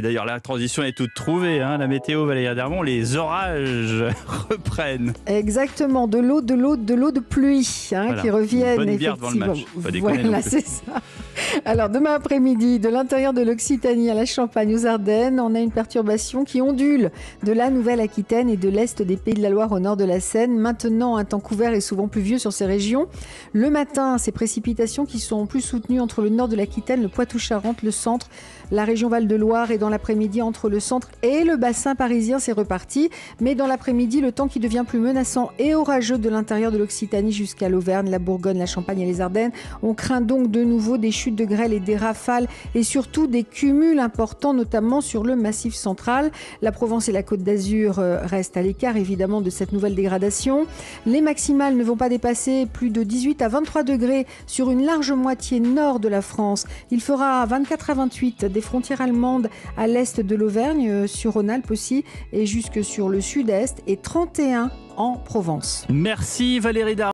d'ailleurs, la transition est toute trouvée. La météo, Valérie Darmon, les orages reprennent. Exactement, de l'eau de pluie qui reviennent. Une bonne bière devant le match. Pas déconner voilà, c'est ça. Alors, demain après-midi, de l'intérieur de l'Occitanie à la Champagne, aux Ardennes, on a une perturbation qui ondule de la Nouvelle-Aquitaine et de l'est des Pays de la Loire au nord de la Seine. Maintenant, un temps couvert et souvent pluvieux sur ces régions. Le matin, ces précipitations qui sont plus soutenues entre le nord de l'Aquitaine, le Poitou-Charentes, le centre, la région Val-de-Loire, et dans l'après-midi entre le centre et le bassin parisien, c'est reparti. Mais dans l'après-midi, le temps qui devient plus menaçant et orageux de l'intérieur de l'Occitanie jusqu'à l'Auvergne, la Bourgogne, la Champagne et les Ardennes. On craint donc de nouveau des chutes de grêle et des rafales et surtout des cumuls importants, notamment sur le Massif central. La Provence et la Côte d'Azur restent à l'écart évidemment de cette nouvelle dégradation. Les maximales ne vont pas dépasser plus de 18 à 23 degrés sur une large moitié nord de la France. Il fera 24 à 28 des frontières allemandes à l'est de l'Auvergne, sur Rhône-Alpes aussi, et jusque sur le sud-est, et 31 en Provence. Merci Valérie Darmon.